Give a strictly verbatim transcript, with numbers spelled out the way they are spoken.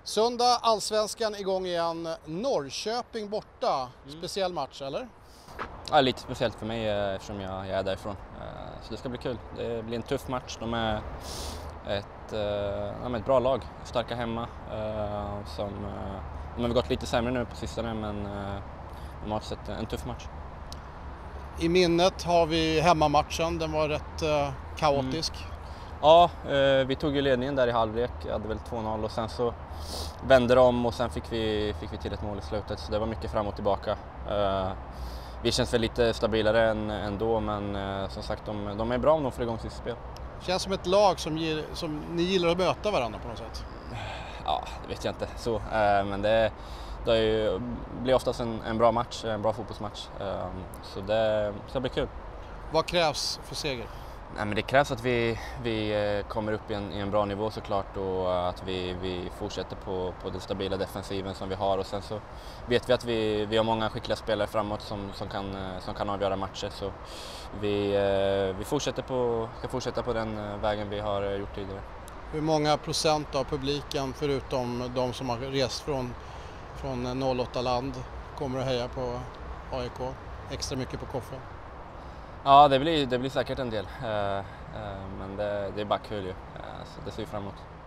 Söndag, Allsvenskan igång igen. Norrköping borta. Mm. Speciell match, eller? Ja, lite speciellt för mig eftersom jag, jag är därifrån. Så det ska bli kul. Det blir en tuff match. De är ett, ja, ett bra lag, starka hemma. Som, de har gått lite sämre nu på sistone, men de har sett en tuff match. I minnet har vi hemmamatchen. Den var rätt uh, kaotisk. Mm. Ja, vi tog ju ledningen där i halvlek, jag hade väl två noll och sen så vände de och sen fick vi, fick vi till ett mål i slutet, så det var mycket fram och tillbaka. Vi känns väl lite stabilare än, ändå, men som sagt de, de är bra om de får igång sitt spel. Känns som ett lag som, som ni gillar att möta varandra på något sätt? Ja, det vet jag inte så, men det, det ju, blir oftast en, en bra match, en bra fotbollsmatch, så det ska bli kul. Vad krävs för seger? Nej, men det krävs att vi, vi kommer upp i en, i en bra nivå såklart, och att vi, vi fortsätter på, på den stabila defensiven som vi har, och sen så vet vi att vi, vi har många skickliga spelare framåt som, som, kan, som kan avgöra matcher, så vi, vi fortsätter på, ska fortsätta på den vägen vi har gjort tidigare. Hur många procent av publiken, förutom de som har rest från, från noll åtta-land, kommer att heja på A I K? Extra mycket på Koffe? Ja, det blir, det blir säkert en del, men det, det är bara kul ju, så det ser vi fram emot.